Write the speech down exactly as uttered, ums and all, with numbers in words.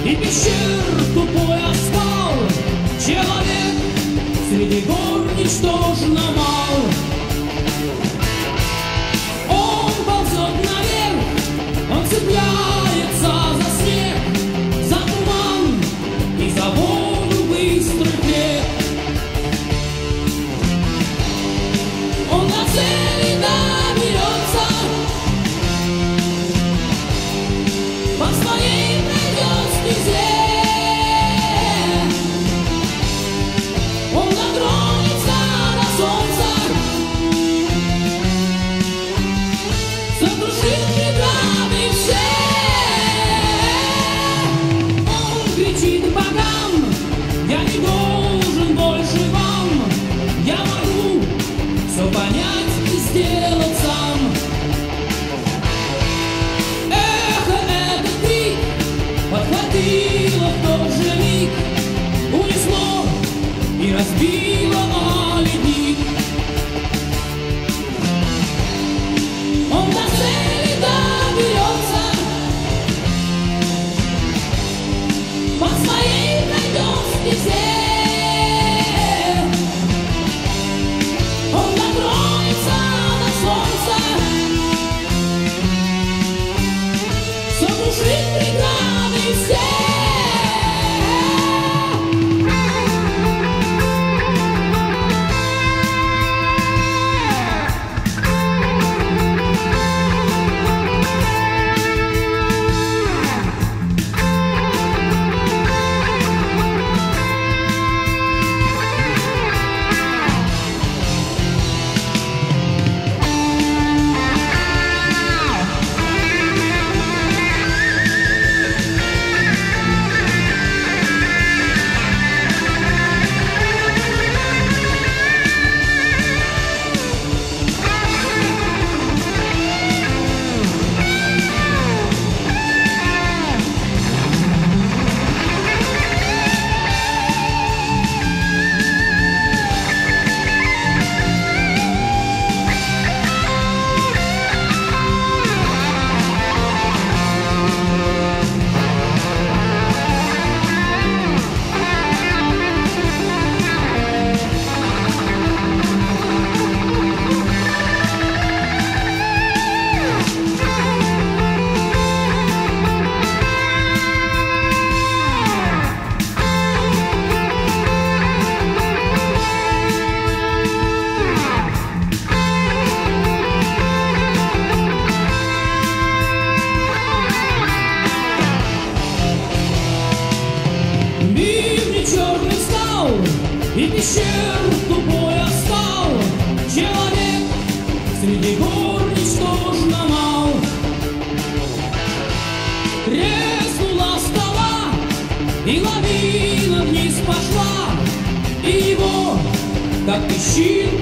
и пещер тупой асфальт. Человек среди гор ничтожно мал. Он ползет наверх, он цепляется за снег, за туман и за воду быстрых рек. Он до цели доберется, по своей пройдет стезе. Он дотронется до солнца, сокрушит преграды все. Он кричит богам: я не должен больше вам, я могу все понять и сделать сам. Эхо этот крик подхватило в тот же миг, унесло и разбило о ледник. Он до цели доберется, по своей пройдет стезе. Он дотронется до солнца, сокрушит преграды все. Черный стал, и пещер тупой остал. Человек среди гор ничтожно мал. Треснула скала, и лавина вниз пошла, и его, как песчинка,